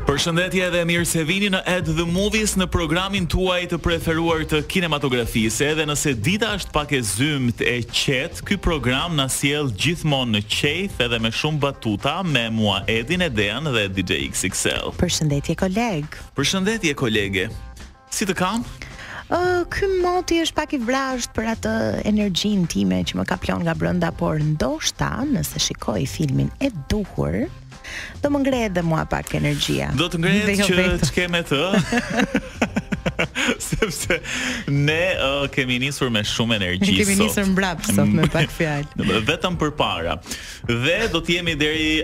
Përshëndetje dhe mirë se vini në Ed the Movies, në programin tuaj të preferuar të kinematografisë. Edhe nëse dita është pak e zymt e qetë, ky program na sjell gjithmonë në qejf edhe me shumë batuta, me mua Edin, Edean dhe DJ XXL. Përshëndetje koleg. Përshëndetje kolege. Si të kam? Ky moti është pak i vrazhd për atë energjinë time që më ka plon nga brenda, por ndoshta nëse shikoj filmin e duhur, do më ngrehet dhe mua pak energjia. Do të ngrehet që të keme të sepse ne kemi nisur me shumë energji sot. Kemi nisur mbrap sot me pak fjalë. Vetëm përpara. Dhe do të jemi deri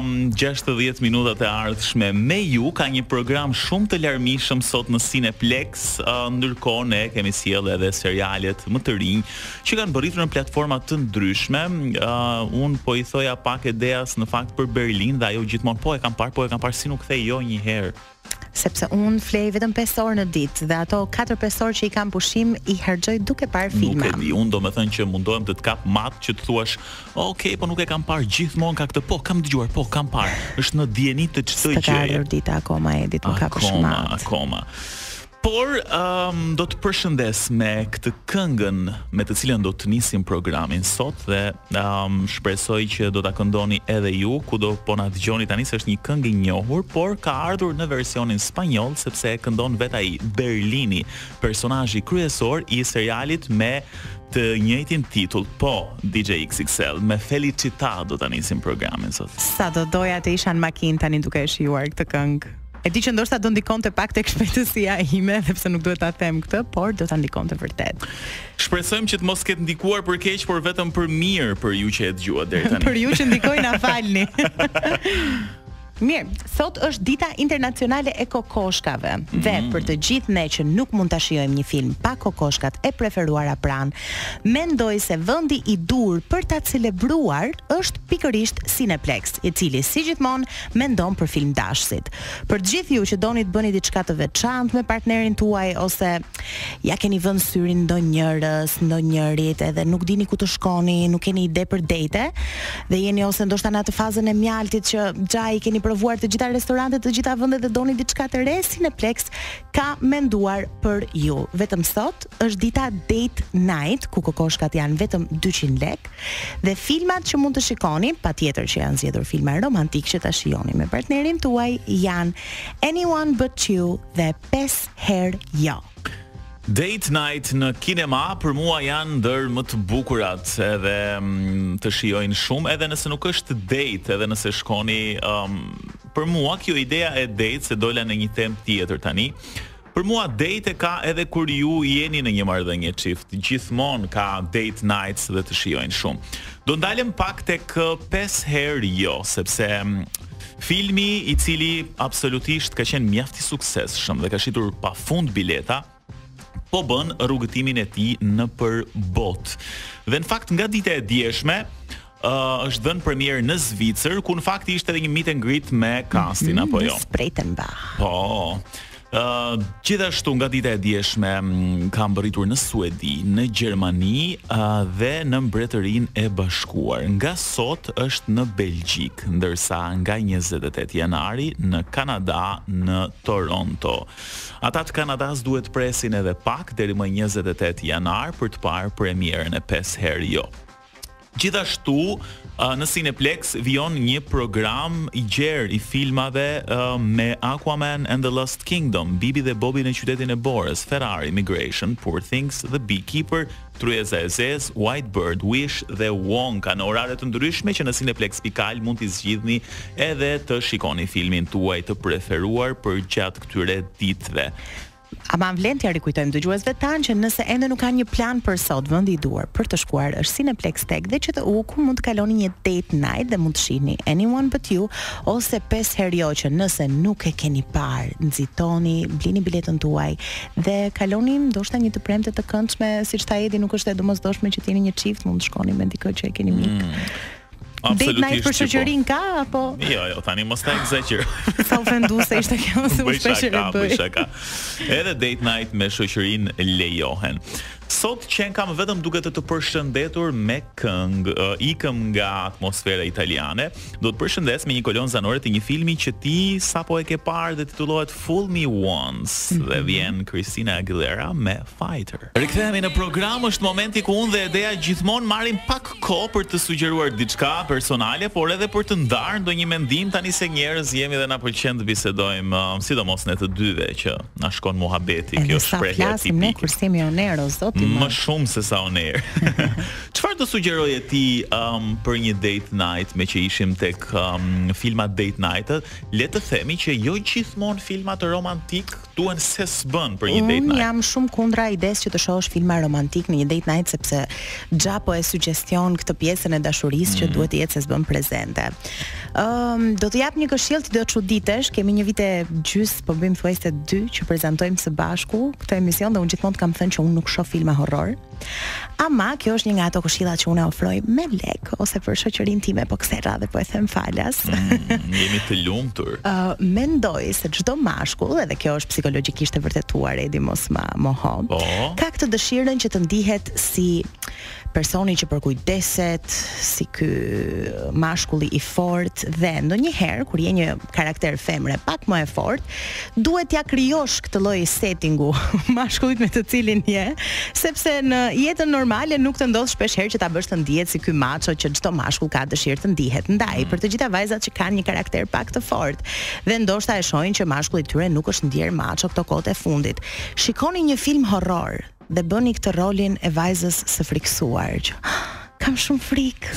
60 minutat e ardhshme me ju. Ka një program shumë të larmishëm sot në Cineplexx, ndërkohë ne kemi sjellë edhe serialet më të rinj që kanë bërritur në platforma të ndryshme. Un po I thoja pak Edeas në fakt për Berlin dhe ajo gjithmonë po e kam parë, si nuk thej jo një herë. Sepse unë flej vetëm 5 orë në ditë dhe ato 4-5 orë që I kam pushim I harxoj duke parë filma. Nuk e di, unë do me thënë që mundohem të kap matë që të thuash, okej, po nuk e kam parë gjithmonë ka këtë, po kam dëgjuar, po kam parë. Është në dieni të çdo gjëje. S'ka ardhur dita akoma Edit, nuk ka pushim matë. Akoma. Por do të përshëndes me këtë këngën me të cilën do të nisim programin sot dhe shpresoj që do ta këndoni edhe ju kudo po na dëgjoni tani, se është një këngë I njohur, por ka ardhur në versionin spanjoll sepse e këndon vet ai Berlini, personazhi kryesor I serialit me të njëjtin titull. Po, DJ XXL, me Felicità do ta nisim programin sot. Sa do doja të isha në makinë tani duke e shijuar këtë këngë. E di që ndoshta do ndikonte pak tek shpejtësia ime, sepse nuk duhet ta them këtë, por do ta ndikonte vërtet. Shpresojmë që të mos ketë ndikuar për keq, por vetëm për mirë për ju që e dëgjuat deri tani. Për ju që ndikoi na falni. Mirë, sot është dita internacionale e kokoshkave dhe për të gjithë ne që nuk mund ta shijojmë një film pa kokoshkat e preferuara pranë, mendoj se vendi I dur për ta celebruar është pikërisht Cineplexx, I cili si gjithmonë mendon për film dashësit. Për të gjithë ju që doni të bëni diçka të veçantë me partnerin tuaj ose ja keni vënë syrin ndonjërs, ndonjërit edhe nuk dini ku të shkoni, nuk keni ide për date dhe jeni ose ndoshta në atë fazën e mjaltit që xhai keni provuar të gjitha restorantet, të gjitha vendet dhe doni diçka të re, Cineplexx ka menduar për ju. Vetëm sot është dita Date Night, ku kokoshkat janë vetëm 200 lek dhe filmat që mund të shikoni, patjetër që janë zgjedhur filma romantik që ta shijoni me partnerin tuaj, janë Anyone But You dhe 5 herë jo. Date night në kinema për mua janë ndër më të bukurat edhe të shijojnë shumë, edhe nëse nuk është date, edhe nëse shkoni për mua kjo idea e date, se dola në një temë tjetër tani. Për mua date ka edhe kur ju jeni në një marrëdhënie çift, gjithmonë ka date nights dhe të shijojnë shumë. Do ndalem pak tek 5 herë jo, sepse filmi I cili absolutisht ka qenë mjaft I suksesshëm dhe ka shitur pafund bileta, po bën rrugëtimin e tij në për botë. Dhe në fakt nga dita e djeshme është dhënë premier në Zvicër, ku në fakt ishte edhe një meet and greet me castin apo jo. Po. Gjithashtu nga dita e djeshme ka mbërritur në Suedi, në Gjermani dhe në Mbretërinë e Bashkuar. Nga sot është në Belgjik, ndërsa nga 28 janari në Kanada, në Toronto. Ata të Kanadas duhet presin edhe pak deri më 28 janar për të parë premierën e 5 herë jo. Gjithashtu në Cineplexx vijon një program I gjerë I filmave me Aquaman and the Lost Kingdom, Bibi dhe Bobi në qytetin e Borës, Ferrari, Migration, Poor Things, The Beekeeper, Tryeza e Zez, White Bird, Wish dhe Wonka në orare të ndryshme që në Cineplexx.al mund t'i zgjidhni edhe të shikoni filmin tuaj të preferuar për gjatë këtyre ditëve. Ama vlen t'ja rikujtojmë dëgjuesve tanë që nëse ende nuk kanë një plan për sot, vendi I duar për të shkuar është Cineplexx tek dhe QTU, ku mund të kaloni një date night dhe mund të shihni Anyone But You ose 5 herë jo, që nëse nuk e keni parë, nxitoni, blini biletën tuaj dhe kaloni ndoshta një të premte të këndshme, siç tha Edi, nuk është e domosdoshme që të jeni një çift, mund të shkoni me dikë që e keni mik. Absolutisht. Date night për shoqërinë ka apo? Jo, tani mos ta egzagjer. Sa ofenduese ishte kjo, se u shpesh e bëj. Edhe date night me shoqërinë lejohen. Sot që kam vetëm duke të përshëndetur me këngë, ikëm nga atmosfera italiane. Do të përshëndes me një kolon zanore të një filmi që ti sapo e ke parë dhe titullohet Fool Me Once dhe vjen Christina Aguilera me Fighter. Rikthehemi në program, është momenti ku unë dhe Edea gjithmonë marrim pak kohë për të sugjeruar diçka personale, por edhe për të ndarë ndonjë mendim tani se njerëz jemi dhe na pëlqen të bisedojmë, sidomos ne të dyve që na shkon muhabeti, kjo shprehje tipike. Kur semi on air, o zoti. Më shumë se sa on air. Çfarë do sugjeroje ti për një date night, me që ishim tek filmat date night? Le të themi që jo gjithmonë filmat romantik duhen se s'bën për një date night. Unë jam shumë kundra idesë që të shohësh filma romantik në një date night, sepse gjapo e sugjestion këtë pjesën e dashurisë që duhet të jetë se s'bën prezente. Do të jap një këshill, ti do të çuditesh, kemi një vit e gjys, po bëjmë thuajse 2 që prezantojmë së bashku këtë emision dhe unë gjithmonë kam thënë që unë nuk shoh filma horror. Ama kjo është një nga ato këshillat që unë ofroj me lek ose për shoqërinë time, po kësaj radhe po e them falas. Jemi të lumtur. Mendoj se çdo mashkull, edhe kjo është psikologjikisht e vërtetuar, Edi mos ma moho, ka këtë dëshirën që të ndihet si personi që përkujdeset, si ky mashkulli i fortë, dhe ndonjëherë kur je një karakter femre pak më e fortë, duhet t'ja krijosh këtë lloj settingu mashkullit me të cilin je, sepse në jetën normale nuk të ndodh shpesh herë që ta bësh të ndihet si ky macho që çdo mashkull ka dëshirë të ndihet ndaj, për të gjitha vajzat që kanë një karakter pak të fortë. Dhe ndoshta e shohin që mashkulli i tyre nuk është ndier macho këto kohët e fundit. Shikoni një film horror dhe bëni këtë rolin e vajzës së friksuar që kam shumë frikë.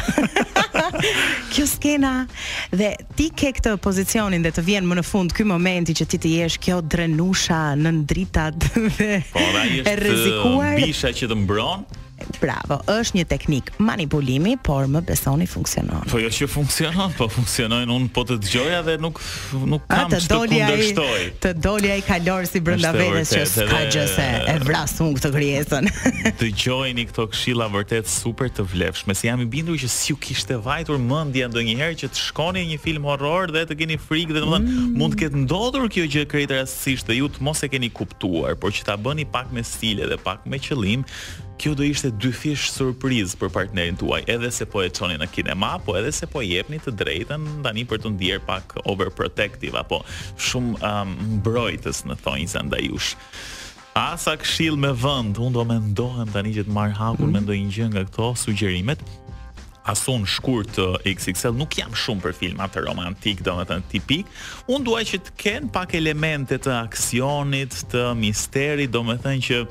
Kjo skena, dhe ti ke këtë pozicionin dhe të vjen më në fund ky momenti që ti të jesh kjo drenusha në dritat dhe e rrezikuar. Bisha që të mbron. Bravo, është një teknik manipulimi, por më besoni funksionon. Po jo që funksionon, po funksionojnë, unë po të dëgjoja dhe nuk kam që të kundërshtoj. Të dolja i kalor si brenda vetes që s'ka gjë se e vras unë këtë krijesën. Dëgjojeni këto këshilla vërtet super të vlefshme. Se jam i bindur që si ju kishte vajtur mendja ndonjëherë që të shkoni një film horror dhe të keni frikë dhe domethënë mund të ketë ndodhur kjo gjë krejt rastësisht dhe ju të mos e keni kuptuar, por që ta bëni pak me stile dhe pak me qëllim. Kjo do ishte dy fish surprizë për partnerin tuaj, edhe se po e çoni në kinema, po edhe se po jepni të drejtën tani për të ndier pak overprotective apo shumë mbrojtës në thonjza ndaj jush. Asa këshill me vend, unë do mendohem tani që të marr hakun me ndonjë gjë nga këto sugjerimet. Asun shkurt XXL, nuk jam shumë për filmat romantik, domethënë tipik. Unë dua që të kenë pak elemente të aksionit, të misterit, domethënë që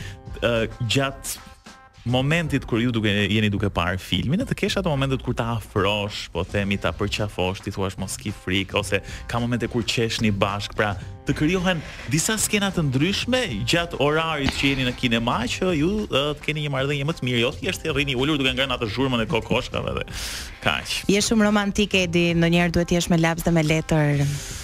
gjatë momentit kur ju jeni duke parë filmin, të kesh ato momentet kur ta afrosh, po themi ta përqafosh, ti thua mos ki frikë, ose ka momente kur qeshni bashk, pra të krijohen disa skena të ndryshme gjatë orarit që jeni në kinema, që ju të keni një marrëdhënie më të mirë, jo thjesht rrini ulur duke ngrënë atë zhurmën e kokoshkave dhe kaq. Je shumë romantik, Edi, ndonjëherë duhet të jesh me laps dhe me letër.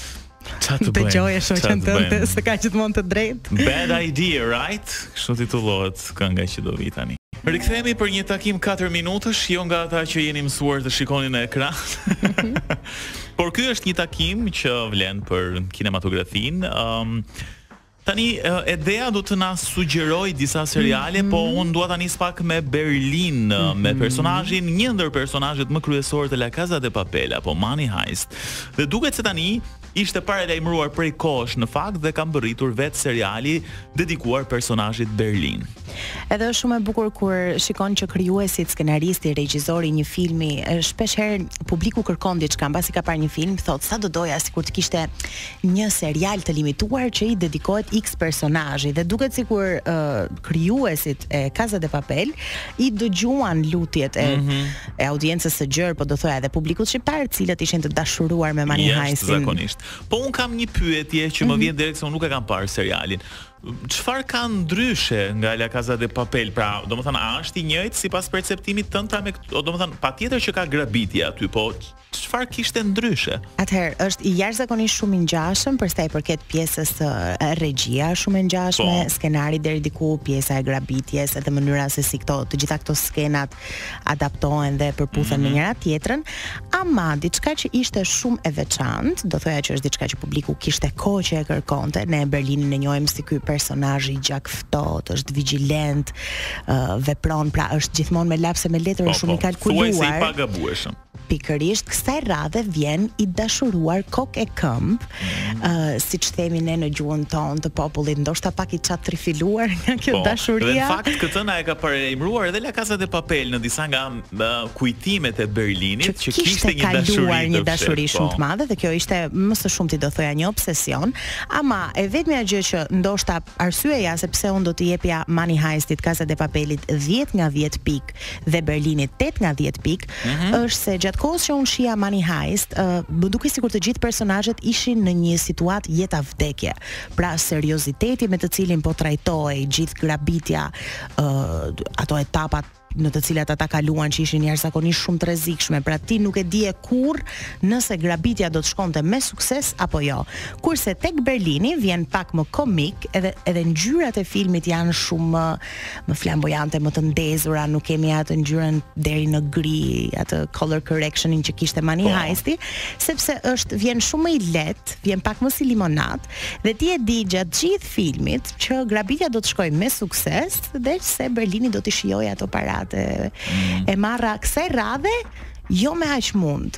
Dëgjoj shoqën tënde se ka gjithmonë të drejtë. Bad idea, right? Kështu titullohet kënga që do vi tani. Rikthehemi për një takim 4 minutësh, jo nga ata që jeni mësuar të shikoni në ekran. Por ky është një takim që vlen për kinematografinë. Tani Edea do të na sugjeroj disa seriale, po unë dua ta nis pak me Berlin, me personazhin, një ndër personazhet më kryesorë të La Casa de Papel apo Money Heist. Dhe duket se tani ishte paralajmëruar prej kohësh në fakt dhe ka mbërritur vetë seriali dedikuar personazhit Berlin. Edhe është shumë e bukur kur shikon që krijuesit, skenaristi, regjizori i një filmi, shpesh herë publiku kërkon diçka, mbasi ka parë një film, thotë sa do doja sikur të kishte një serial të limituar që i dedikohet X personazhi, dhe duket sikur krijuesit e Casa de Papel i dëgjuan lutjet e audiencës së gjerë, po do thoya edhe publikut shqiptar, të cilët ishin të dashuruar me Money Heistin. Zakonisht. Po un kam një pyetje që më vjen direkt se unë nuk e kam parë serialin. Çfarë ka ndryshe nga La Casa de Papel? Pra, domethënë, a është i njëjtë sipas perceptimit tënd me këtu? Domethënë, patjetër që ka grabitje aty, po çfarë kishte ndryshe? Atëherë, është i jashtëzakonisht shumë i ngjashëm për sa i përket pjesës së regjia, shumë e ngjashme, skenari deri diku, pjesa e grabitjes, edhe mënyra se si të gjitha këto skenat adaptohen dhe përputhen me njëra tjetrën, ama diçka që ishte shumë e veçantë, do thoya që është diçka që publiku kishte kohë që e kërkonte. Ne Berlinin e njohim si ky personazhi gjak ftohtë, është vigjilent, vepron, pra është gjithmonë me lapse me letër, është shumë i kalkuluar. Thuaj se i pagabueshëm. Pikërisht kësaj radhe vjen i dashuruar kok e këmb, siç themi ne në gjuhën tonë të popullit, ndoshta pak i çatrifiluar nga kjo dashuria. Dhe në fakt këtë na e ka paremruar edhe La Casa de Papel në disa nga kujtimet e Berlinit që kishte një dashuri shumë të madhe, dhe kjo ishte më së shumti do thoya një obsesion, ama e vetmja gjë që ndoshta arsyeja se pse unë do t'i jepja Money Heistit, Casa de Papelit 10 nga 10 pik dhe Berlinit 8 nga 10 pik, është se gjatë kohës që unë shija Money Heist, më duke sikur të gjithë personazhet ishin në një situatë jeta vdekje. Pra serioziteti me të cilin po trajtohej gjithë grabitja, ato etapat në të cilat ata kaluan që ishin jashtëzakonisht shumë të rrezikshme, pra ti nuk e dije kurrë nëse grabitja do të shkonte me sukses apo jo. Kurse tek Berlini vjen pak më komik, edhe ngjyrat e filmit janë shumë më flamboyante, më të ndezura, nuk kemi atë ngjyrën deri në gri, atë color correctionin që kishte Money Heisti, sepse vjen shumë më i lehtë, vjen pak më si limonad, dhe ti e di gjatë gjithë filmit që grabitja do të shkojë me sukses, dhe se Berlini do të shijojë ato para e marra kësaj radhe jo me aq mund.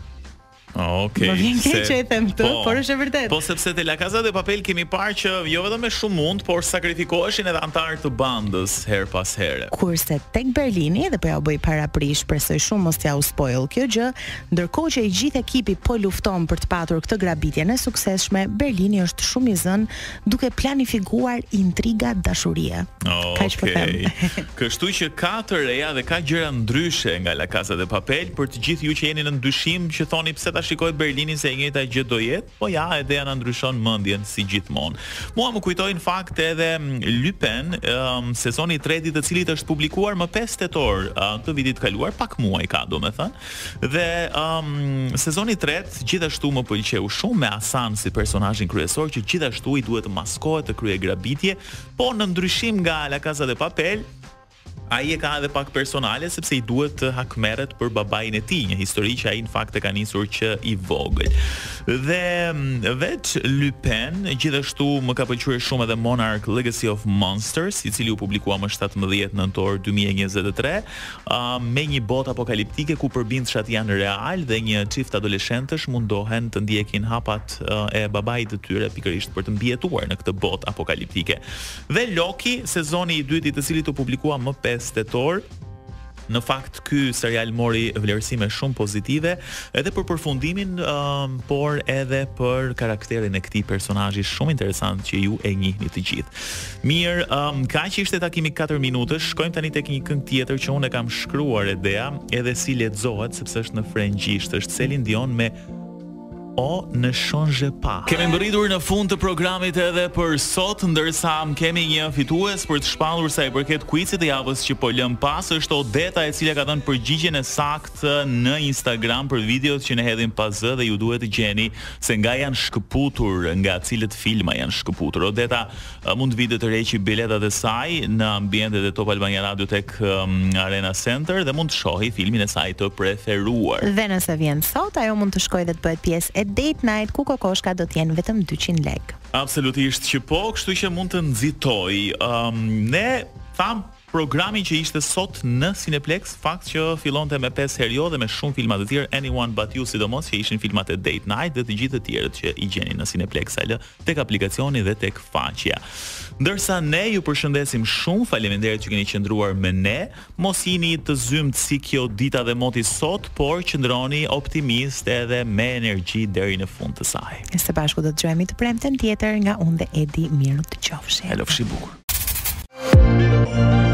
Okej. Më vjen keq që e them këtë, por është e vërtetë. Po sepse te La Casa de Papel kemi parë që jo vetëm me shumë mund, por sakrifikoheshin edhe antarë të bandës her pas here. Kurse tek Berlini, dhe po ja u bëj paraprish, presoj shumë mos t'ja u spoil kjo gjë, ndërkohë që i gjithë ekipi po lufton për të patur këtë grabitjen e suksesshme, Berlini është shumë i zënë duke planifikuar intriga dashurie. Kaq po them. Kështu që ka të reja dhe ka gjëra ndryshe nga La Casa de Papel për të gjithë ju që jeni në dyshim që thoni pse shikoj Berlinin se e njëjta gjë do jetë, po ja, Edea na ndryshon mendjen si gjithmonë. Mua më kujtoi në fakt edhe Lupin, sezoni i tretë i të cilit është publikuar më 5 tetor të vitit kaluar, pak muaj ka domethënë. Dhe sezoni i tretë gjithashtu më pëlqeu shumë, me Hasan si personazhin kryesor që gjithashtu i duhet të maskohet, të kryejë grabitje, po në ndryshim nga La Casa de Papel, ai e ka edhe pak personale sepse i duhet të hakmerret për babain e tij, një histori që ai në fakt e ka nisur që i vogël. Dhe veç Lupin, gjithashtu më ka pëlqyer shumë edhe Monarch Legacy of Monsters, i cili u publikua më 17 nëntor 2023, me një botë apokaliptike ku përbindshat janë real dhe një çift adoleshentësh mundohen të ndjekin hapat e babait të tyre pikërisht për të mbijetuar në këtë botë apokaliptike. Dhe Loki, sezoni i dytë i të cilit u publikua më 5 tetor. Në fakt ky serial mori vlerësime shumë pozitive edhe për përfundimin, por edhe për karakterin e këtij personazhi shumë interesant që ju e njihni të gjithë. Mirë, kaq ishte takimi 4 minutësh. Shkojmë tani tek një këngë tjetër që unë e kam shkruar Edea, edhe si lexohet sepse është në frëngjisht, është Celine Dion me O ne change pas. Kemi mbërritur në fund të programit edhe për sot, ndërsa kemi një fitues për të shpallur sa i përket quizit të javës që po lëm pas, është Odeta e cila ka dhënë përgjigjen e saktë në Instagram për videot që ne hedhim pas zë dhe ju duhet të gjeni se nga janë shkëputur, nga cilët filma janë shkëputur. Odeta mund të vite të reqi biletat e saj në ambientet e Top Albania Radio tek Arena Center dhe mund të shohi filmin e saj të preferuar. Dhe nëse vjen sot, ajo mund të shkojë dhe të bëhet pjesë date night ku kokoshka do të jenë vetëm 200 lekë. Absolutisht që po, kështu që mund të nxitoj. Ne tham programin që ishte sot në Cineplexx, fakt që fillonte me 5 herë jo dhe me shumë filma të tjerë, Anyone But You sidomos që ishin filmat e Date Night dhe të gjithë të tjerët që i gjeni në Cineplexx tek aplikacioni dhe tek faqja. Ndërsa ne ju përshëndesim shumë, faleminderit që keni qëndruar me ne. Mos jini të zymt si kjo dita dhe moti sot, por qëndroni optimist edhe me energji deri në fund të saj. Së bashku do të dëgjojmë të premten tjetër nga unë dhe Edi, mirë të qofshi. Helofshi bukur.